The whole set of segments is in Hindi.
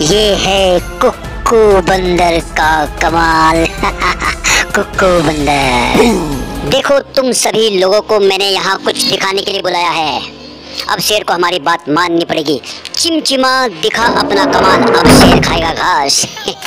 ये है कुक्कू बंदर का कमाल। कुक्कू बंदर, देखो तुम सभी लोगों को मैंने यहाँ कुछ दिखाने के लिए बुलाया है। अब शेर को हमारी बात माननी पड़ेगी। चिमचिमा दिखा अपना कमाल, अब शेर खाएगा घास।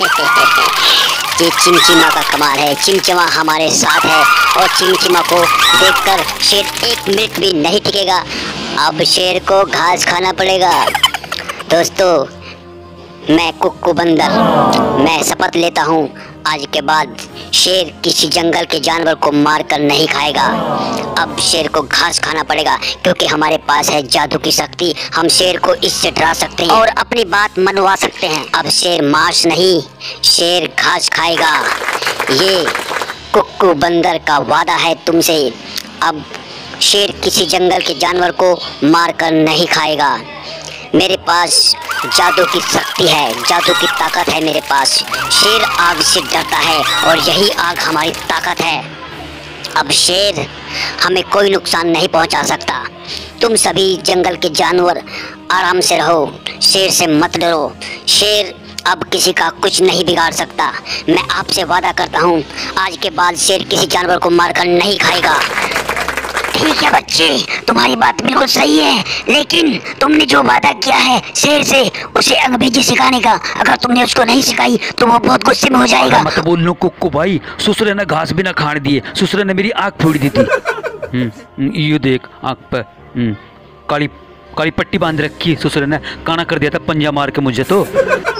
ये चिमचिमा का कमाल है। चिमचिमा हमारे साथ है और चिमचिमा को देखकर शेर 1 मिनट भी नहीं टिकेगा। अब शेर को घास खाना पड़ेगा। दोस्तों, मैं कुक्कू बंदर, मैं शपथ लेता हूँ आज के बाद शेर किसी जंगल के जानवर को मारकर नहीं खाएगा। अब शेर को घास खाना पड़ेगा क्योंकि हमारे पास है जादू की शक्ति। हम शेर को इससे डरा सकते हैं और अपनी बात मनवा सकते हैं। अब शेर मांस नहीं, शेर घास खाएगा। ये कुक्कू बंदर का वादा है तुमसे। अब शेर किसी जंगल के जानवर को मारकर नहीं खाएगा। मेरे पास जादू की शक्ति है, जादू की ताकत है मेरे पास। शेर आग से डरता है और यही आग हमारी ताकत है। अब शेर हमें कोई नुकसान नहीं पहुंचा सकता। तुम सभी जंगल के जानवर आराम से रहो, शेर से मत डरो। शेर अब किसी का कुछ नहीं बिगाड़ सकता। मैं आपसे वादा करता हूँ आज के बाद शेर किसी जानवर को मारकर नहीं खाएगा। ठीक है बच्चे, तुम्हारी बात बिल्कुल सही है, लेकिन तुमने जो वादा किया है शेर से, उसे अंग्रेजी सिखाने का, अगर तुमने उसको नहीं सिखाई तो वो बहुत गुस्से में हो जाएगा। मत बोलो कुक्कू भाई, ससुरे ने घास भी ना खाने दिए। ससुरे ने मेरी आँख फोड़ दी थी। ये देख आँख पर काली काली पट्टी बांध रखी। ससुरे ने काना कर दिया था पंजा मार के मुझे। तो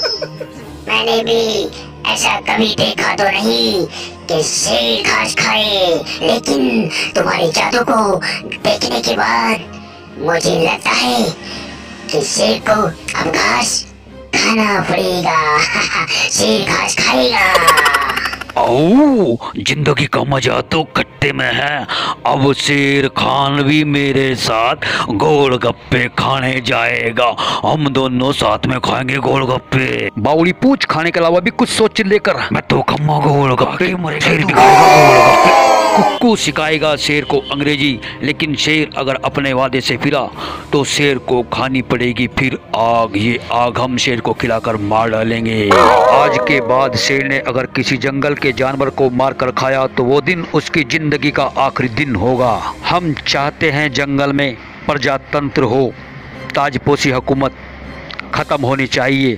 मैंने भी ऐसा कभी देखा तो नहीं कि शेर घास खाए, लेकिन तुम्हारे जादू को देखने के बाद मुझे लगता है कि शेर को अब घास खाना पड़ेगा। शेर घास खाएगा। ओ, जिंदगी का मजा तो खट्टे में है। अब शेर खान भी मेरे साथ गोलगप्पे खाने जाएगा। हम दोनों साथ में खाएंगे गोलगप्पे। बावड़ी पूछ खाने के अलावा भी कुछ सोच लेकर। मैं तो खाऊंगा गोलगप्पे, शेर भी खाएगा गोलगप्पे। कुक्कू सिखाएगा शेर को अंग्रेजी, लेकिन शेर अगर अपने वादे से फिरा तो शेर को खानी पड़ेगी फिर आग। ये आग हम शेर को खिलाकर मार डालेंगे। आज के बाद शेर ने अगर किसी जंगल के जानवर को मारकर खाया तो वो दिन उसकी जिंदगी का आखिरी दिन होगा। हम चाहते हैं जंगल में प्रजातंत्र हो, ताजपोशी हुकूमत खत्म होनी चाहिए,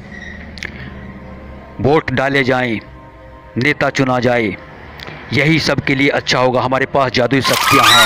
वोट डाले जाएं, नेता चुना जाए। यही सब के लिए अच्छा होगा। हमारे पास जादुई शक्तियाँ हैं,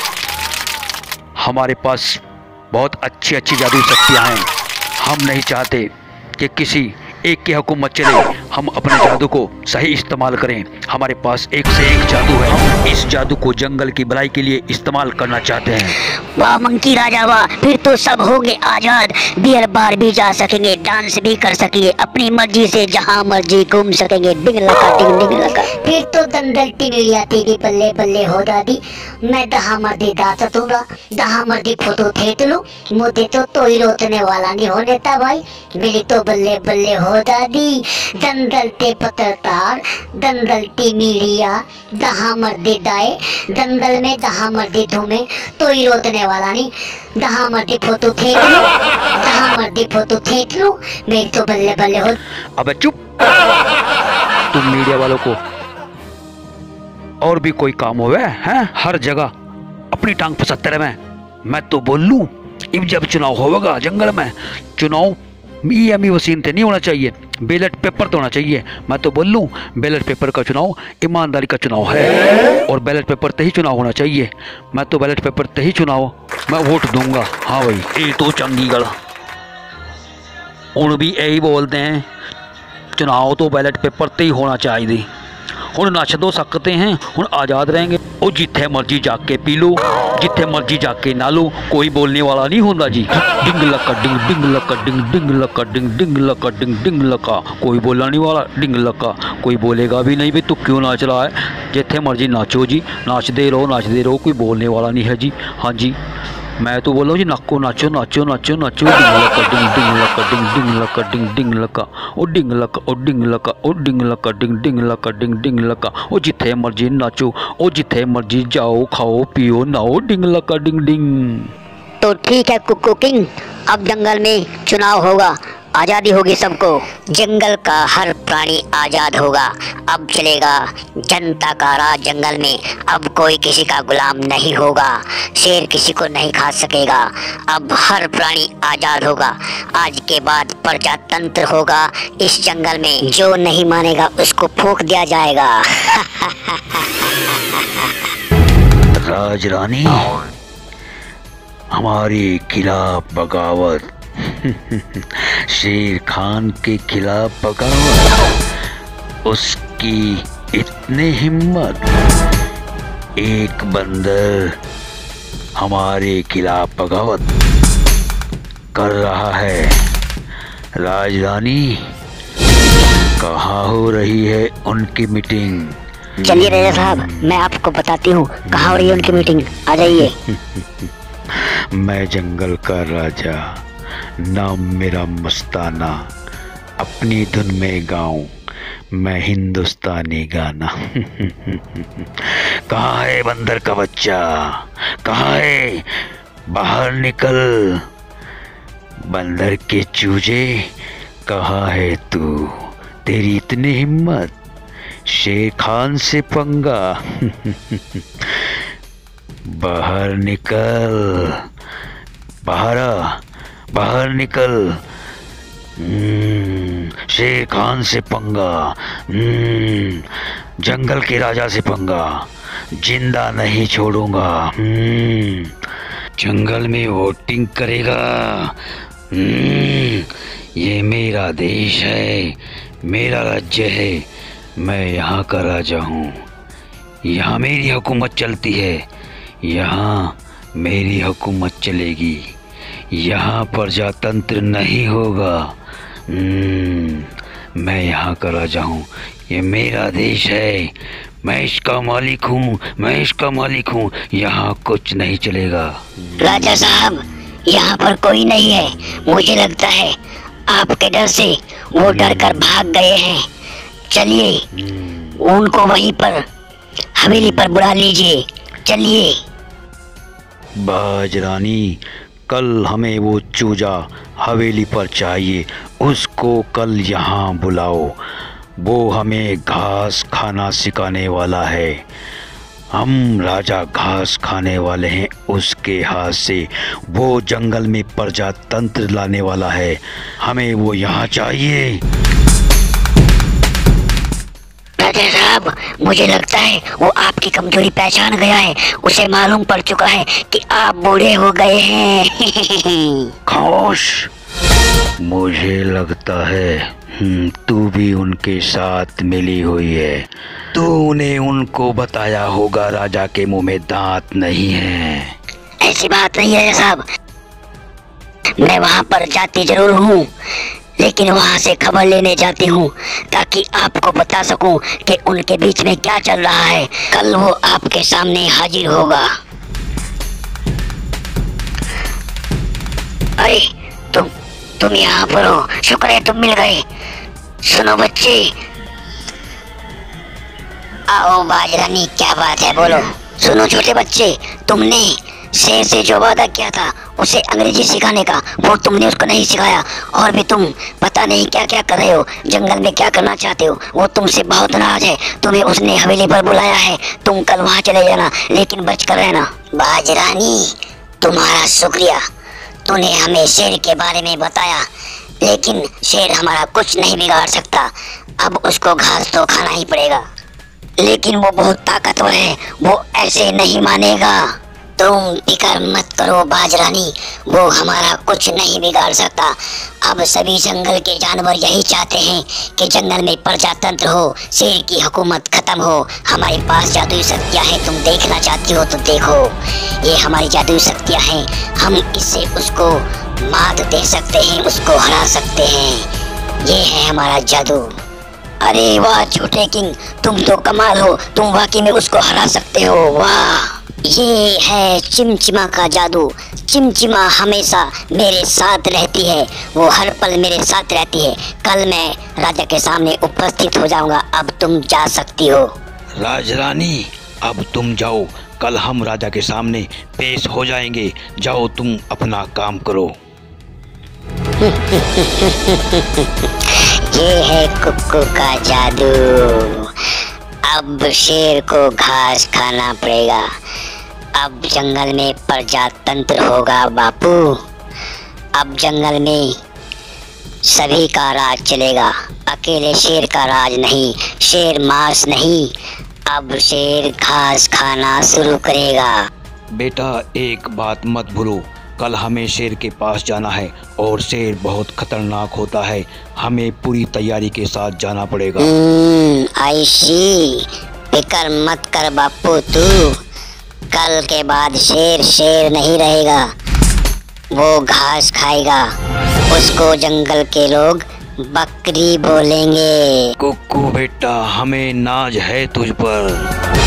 हमारे पास बहुत अच्छी अच्छी जादुई शक्तियाँ हैं। हम नहीं चाहते कि किसी एक की हुकूमत चले। हम अपने जादू को सही इस्तेमाल करें। हमारे पास एक से एक जादू है। हम इस जादू को जंगल की भलाई के लिए इस्तेमाल करना चाहते हैं। वाह मंकी राजा वाह, फिर तो सब होंगे आजाद। बियर बार भी जा सकेंगे, डांस भी कर सकेंगे, अपनी मर्जी से जहाँ मर्जी घूम सकेंगे। डिंग लका डिंग डिंग लका। फिर तो दंदल टिमिया तेरी बल्ले बल्ले हो दादी। मैं दहा मर्दी दाता दूंगा, दहा मर्दी फोटो खेत लूं। मुझे तो ही रोतने वाला नहीं होने था भाई। मेरी तो बल्ले बल्ले हो दादी। दंदल ते पत्रकार, दंदल टिमिया, दहा मर्दी दाए, दंदल में दहा मर्दी धूमे, तो ही रोतने वाला नहीं। दहा मर्दी फोटो खेत लूं, दहा मर्दी फोटो खेत लूं। मेरी तो बल्ले बल्ले हो। अबे चुप, तुम मीडिया वालों को और भी कोई काम होवे हैं? हर जगह अपनी टांग फंसाते रहे। मैं तो बोल लूं, जब चुनाव होगा जंगल में, चुनाव ईएमई वसीन से नहीं होना चाहिए, बैलेट पेपर तो होना चाहिए। मैं तो बोल लूँ बैलेट पेपर का चुनाव ईमानदारी का चुनाव है और बैलेट पेपर से ही चुनाव होना चाहिए। मैं तो बैलेट पेपर से ही चुनाव मैं वोट दूंगा। हाँ भाई, ये तो चंडीगढ़ उन भी यही बोलते हैं, चुनाव तो बैलेट पेपर से ही होना चाहिए। हुण नच दो सकते हैं, हुण आज़ाद रहेंगे। और जिथे मर्जी जाके पी लो, जिथे मर्जी जाके ना लो, कोई बोलने वाला नहीं होता जी। डिंग लका डिंग डिंग लका डिंग डिंग लका डिंग डिंग लका डिंग डिंग लका, कोई बोलने नहीं वाला। डिंग लका कोई बोलेगा भी नहीं भी तू क्यों नाच रहा है। जिथे मर्जी नाचो जी, नाचते रहो, कोई बोलने वाला नहीं है जी। हाँ जी, मैं तो बोल रहा हूँ जी, नक्को नाचो नाचो नाचो नाचो। डिंग लका डिंग डिंग लका डिंग डिंग लका डिंग डिंग लका, ओ डिंग लका ओ डिंग लका ओ डिंग लका डिंग डिंग लका डिंग डिंग लका। ओ जिथे मर्जी नाचो, ओ जिथे मर्जी जाओ, खाओ पियो नाओ। डिंग लका डिंग डिंग। तो ठीक है कुक्कू किंग, अब जंगल में चुनाव होगा। आजादी होगी सबको। जंगल का हर प्राणी आजाद होगा। अब चलेगा जनता का राज जंगल में। अब कोई किसी का गुलाम नहीं होगा। शेर किसी को नहीं खा सकेगा। अब हर प्राणी आजाद होगा। आज के बाद प्रजातंत्र होगा इस जंगल में। जो नहीं मानेगा उसको फूंक दिया जाएगा। राजरानी, हमारे खिलाफ बगावत, शेर खान के खिलाफ बगावत, उसकी इतनी हिम्मत। एक बंदर हमारे खिलाफ बगावत कर रहा है। राजरानी, कहाँ हो रही है उनकी मीटिंग? चलिए राजा साहब, मैं आपको बताती हूँ कहाँ हो रही है उनकी मीटिंग। आ जाइए। मैं जंगल का राजा, नाम मेरा मस्ताना, अपनी धुन में गाऊं मैं हिंदुस्तानी गाना। कहाँ है बंदर का बच्चा? कहाँ है? बाहर निकल। बंदर के चूजे, कहाँ है तू? तेरी इतनी हिम्मत, शेर खान से पंगा। बाहर निकल, बाहर आ, बाहर निकल। शेर खान से पंगा, जंगल के राजा से पंगा, जिंदा नहीं छोड़ूंगा। जंगल में वोटिंग करेगा। ये मेरा देश है, मेरा राज्य है, मैं यहाँ का राजा हूँ। यहाँ मेरी हुकूमत चलती है, यहाँ मेरी हुकूमत चलेगी। यहाँ प्रजातंत्र नहीं होगा। मैं यहाँ का राजा हूँ, ये मेरा देश है, मैं इसका मालिक हूँ, मैं इसका मालिक हूँ। यहाँ कुछ नहीं चलेगा। राजा साहब, यहाँ पर कोई नहीं है। मुझे लगता है आपके डर से वो डर कर भाग गए हैं। चलिए उनको वहीं पर हवेली पर बुला लीजिए। चलिए। बाजरानी, कल हमें वो चूजा हवेली पर चाहिए। उसको कल यहाँ बुलाओ। वो हमें घास खाना सिखाने वाला है। हम राजा घास खाने वाले हैं उसके हाथ से। वो जंगल में प्रजातंत्र लाने वाला है। हमें वो यहाँ चाहिए। राजा साहब, मुझे लगता है वो आपकी कमजोरी पहचान गया है। उसे मालूम पड़ चुका है कि आप बूढ़े हो गए हैं। खामोश। मुझे लगता है तू भी उनके साथ मिली हुई है। तूने उनको बताया होगा राजा के मुंह में दांत नहीं है। ऐसी बात नहीं है साहब, मैं वहाँ पर जाती जरूर हूँ, लेकिन वहाँ से खबर लेने जाती हूँ ताकि आपको बता सकूं कि उनके बीच में क्या चल रहा है। कल वो आपके सामने हाजिर होगा। अरे तुम यहाँ पर हो, शुक्र है तुम मिल गए। सुनो बच्चे। आओ बाजरानी, क्या बात है बोलो। सुनो छोटे बच्चे, तुमने शेर से जो वादा किया था उसे अंग्रेजी सिखाने का, वो तुमने उसको नहीं सिखाया। और भी तुम पता नहीं क्या क्या कर रहे हो, जंगल में क्या करना चाहते हो। वो तुमसे बहुत नाराज है। तुम्हें उसने हवेली पर बुलाया है। तुम कल वहाँ चले जाना, लेकिन बच कर रहना। बाजरानी, तुम्हारा शुक्रिया। तूने हमें शेर के बारे में बताया, लेकिन शेर हमारा कुछ नहीं बिगाड़ सकता। अब उसको घास तो खाना ही पड़ेगा, लेकिन वो बहुत ताकतवर है, वो ऐसे नहीं मानेगा। तुम फिक्र मत करो बाजरानी, वो हमारा कुछ नहीं बिगाड़ सकता। अब सभी जंगल के जानवर यही चाहते हैं कि जंगल में प्रजातंत्र हो, शेर की हुकूमत खत्म हो। हमारे पास जादुई शक्तियाँ हैं, तुम देखना चाहती हो तो देखो। ये हमारी जादुई शक्तियाँ हैं, हम इससे उसको मात दे सकते हैं, उसको हरा सकते हैं। ये है हमारा जादू। अरे वाह छोटे किंग, तुम तो कमाल हो, तुम वाकई में उसको हरा सकते हो। वाह, ये है चिमचिमा का जादू। चिमचिमा हमेशा मेरे साथ रहती है, वो हर पल मेरे साथ रहती है। कल मैं राजा के सामने उपस्थित हो जाऊंगा। अब तुम जा सकती हो। राजरानी, अब तुम जाओ, कल हम राजा के सामने पेश हो जाएंगे। जाओ तुम अपना काम करो। ये है कुक्कू का जादू। अब शेर को घास खाना पड़ेगा। अब जंगल में प्रजातंत्र होगा बापू। अब जंगल में सभी का राज चलेगा, अकेले शेर का राज नहीं। शेर मांस नहीं, अब शेर घास खाना शुरू करेगा। बेटा एक बात मत भूलो, कल हमें शेर के पास जाना है और शेर बहुत खतरनाक होता है। हमें पूरी तैयारी के साथ जाना पड़ेगा। आयशी, फिक्र मत कर बापू तू। कल के बाद शेर शेर नहीं रहेगा, वो घास खाएगा। उसको जंगल के लोग बकरी बोलेंगे। कुक्कू बेटा, हमें नाज है तुझ पर।